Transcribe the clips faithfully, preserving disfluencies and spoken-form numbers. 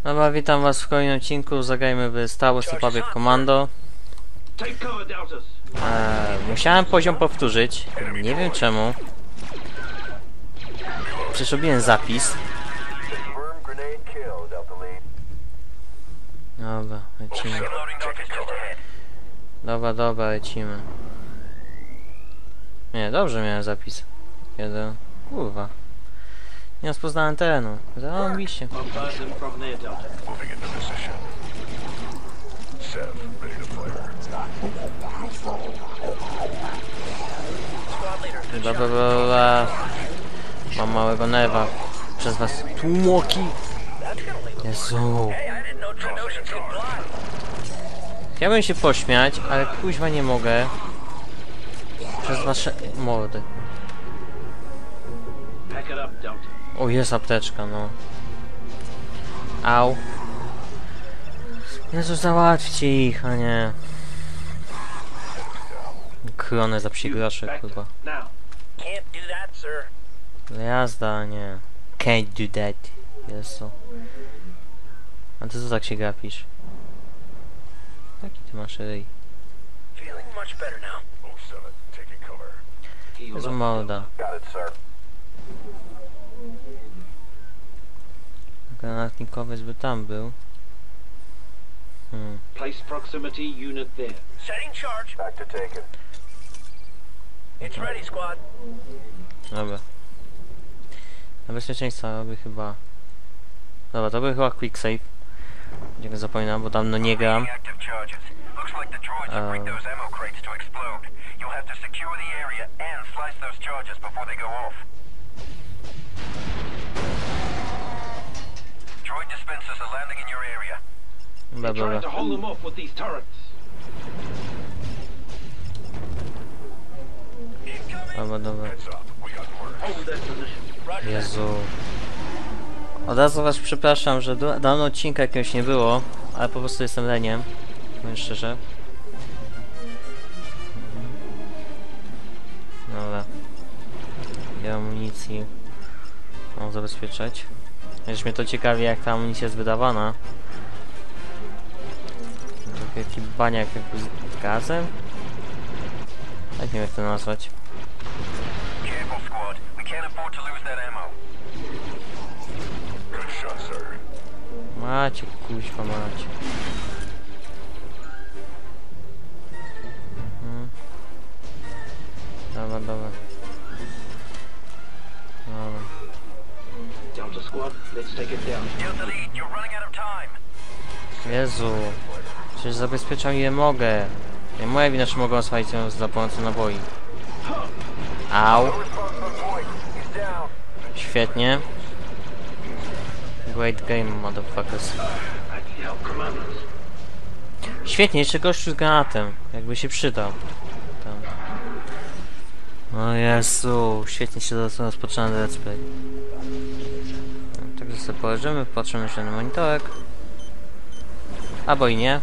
Dobra, witam was w kolejnym odcinku. Zagrajmy w Star Wars Republic Commando. Eee, musiałem poziom powtórzyć. Nie wiem czemu. Przecież robiłem zapis. Dobra, lecimy. Dobra, dobra, lecimy. Nie, dobrze miałem zapis. Jeden. Kurwa. Nie rozpoznałem terenu. Zarobiście. Bla, bla, bla, bla. Mam małego nerwa. Przez was tłumoki. Jezu. Chciałbym się pośmiać, ale kuźwa nie mogę. Przez wasze mordy. O, jest apteczka, no. Au. Jezu, załatwcie ich, a nie. Kronę za psi grosze, kurwa. Jazda, nie. Can't do that. Jezu. A ty co tak się gapisz? Jaki ty masz ryj? Jezu, morda. Granatnikowiec by tam był. Hmm. Place proximity unit there. Setting charge. Back to taken. It's ready, squad. Dobra. Na bezpieczeństwo robię chyba... Dobra, to był chyba quick save. Gdzie go zapominam, bo dawno nie gram. Um. Dobra, dobra. Dobra, dobra. Jezu. Od razu was przepraszam, że dawno odcinka jakiegoś nie było, ale po prostu jestem leniem. Powiem szczerze. Dobra. Nie mam amunicji. Mam zabezpieczać. Już mnie to ciekawi, jak ta amunicja jest wydawana. Taki baniak jakby z gazem? Tak nie wiem jak to nazwać. Macie, kuźwa macie. Hmm. Dobra, dobra. Dobra. Delta squad, let's take it down. Jezu. Przecież zabezpieczam je mogę. Nie moja wina, że mogą oswalić ją za pomocą naboi. Au. Świetnie. Great game, motherfuckers. Świetnie, jeszcze gościu z granatem. Jakby się przydał. Tam. O Jezu, świetnie się rozpoczyna let's play. Także sobie poleżymy, patrzymy jeszcze na monitorek. Albo i nie.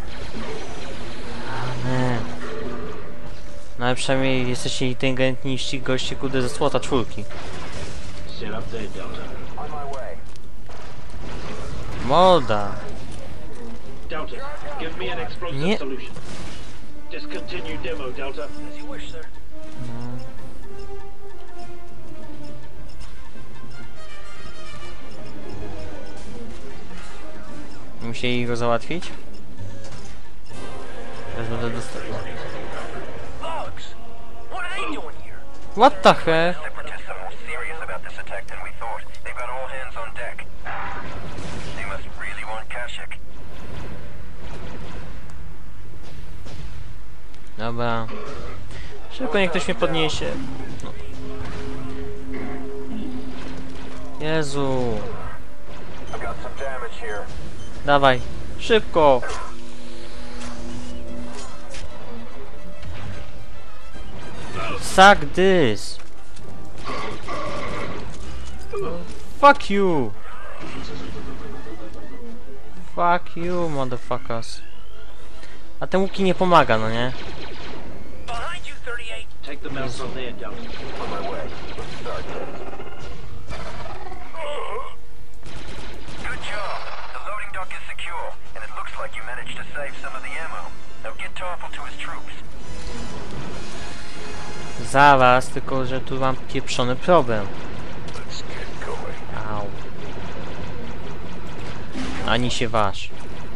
Nie. No ale przynajmniej jesteście inteligentni niż ci goście kudy ze słota czwórki. Molda. Nie. No. Musieli go załatwić? Teraz będę dostał. What the hell? Dobra. Szybko niech ktoś mnie podniesie. No. Jezu. Dawaj. Szybko. Suck this. Fuck you. Fuck you, motherfuckers. A ten łuki nie pomaga, no nie? Take the mouse on there, Delta. On my way. Good job. The loading fuel, and it looks like you managed to save some of the ammo. Now get Toffel to his troops. Zaraz, tylko że tu mam pieprzony problem. Let's get going. Au. Ani się waż.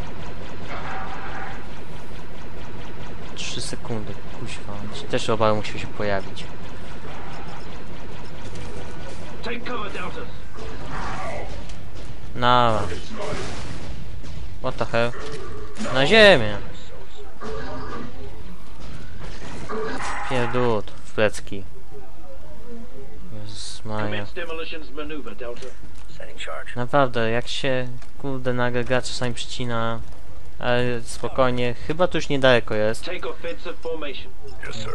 Trzy sekundy, kuźwa. Też obawy musiał się pojawić. Take cover, Deltas. Na. What the hell? Na ziemię. Pierdut w plecki. Jezus Maria. Commence demolitions maneuver, Delta. Setting charge. Naprawdę, jak się kurde nagle gra czasami przycina. Ale spokojnie, chyba to już niedaleko jest. Take offensive formation. Yes, sir.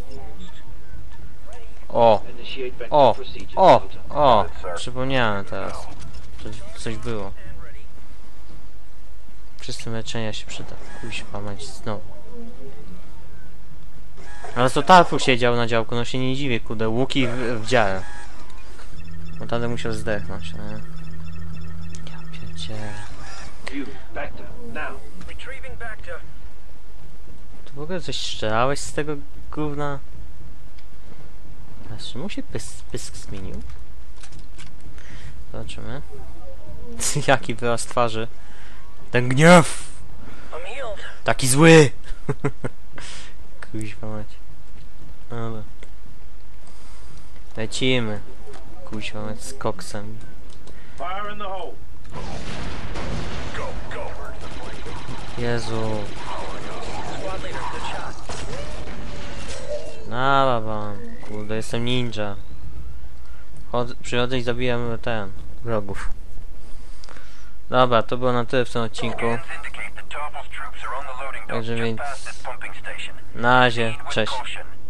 O! Initiate backup O! procedures, O! Delta. O! Przypomniałem teraz. Że coś było. Wszyscy leczenia się przyda. Kuźwa mać znowu. Ale to Tarfu siedział na działku, no się nie dziwię, kurde, łuki w, w dziale. No tamten musiał zdechnąć, nie? Ja pierdzielę. You, Bacta, now. Retrieving back to... Tu w ogóle coś strzelałeś z tego gówna? A czemu się pysk, pysk zmienił? Zobaczymy. Jaki wyraz twarzy. Ten gniew! I'm healed. Taki zły! Kuźwa mać. Dobra. Lecimy. Kuźwa mać z koksem. Fire in the hole. Go, go. Jezu. Squad leader, good shot. Na wam. Kurde, jestem ninja. Chod przychodzę i zabijam ten. Wrogów. Dobra, to było na tyle w tym odcinku. Scans indicate that Toffel's troops are on the loading dock Także just więc past this pumping station. na razie, Proceed with cześć. caution.